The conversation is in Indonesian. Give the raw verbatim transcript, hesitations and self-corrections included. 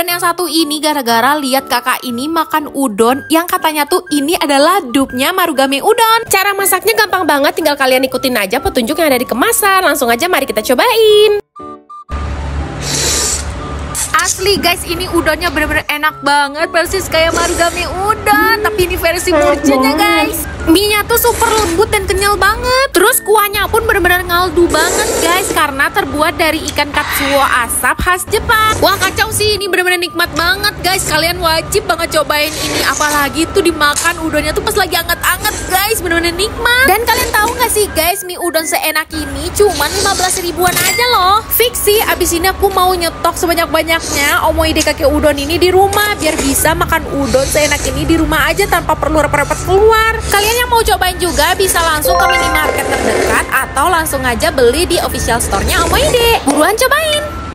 kalian yang satu ini gara-gara lihat kakak ini makan udon yang katanya tuh ini adalah dupnya Marugame Udon. Cara masaknya gampang banget, tinggal kalian ikutin aja petunjuk yang ada di kemasan. Langsung aja mari kita cobain. Asli guys, ini udonnya bener-bener enak banget, persis kayak Marugame Udon, tapi ini versi murjanya guys. Mie-nya tuh super lembut dan kenyal banget. Terus kuahnya pun bener-bener ngaldu banget guys, karena terbuat dari ikan katsuo asap khas Jepang. Wah kacau sih, ini bener-bener nikmat banget guys. Kalian wajib banget cobain ini, apalagi tuh dimakan udonnya tuh pas lagi anget-anget guys, bener-bener nikmat. Dan kalian tahu gak sih guys, mie udon seenak ini cuman lima belas ribuan aja loh. Fix sih, abis ini aku mau nyetok sebanyak-banyaknya omoide kakek udon ini di rumah, biar bisa makan udon seenak ini di rumah aja tanpa perlu repot-repot keluar. Kalian yang mau cobain juga bisa langsung ke minimarket terdekat atau langsung aja beli di official store-nya Omoide. Buruan cobain!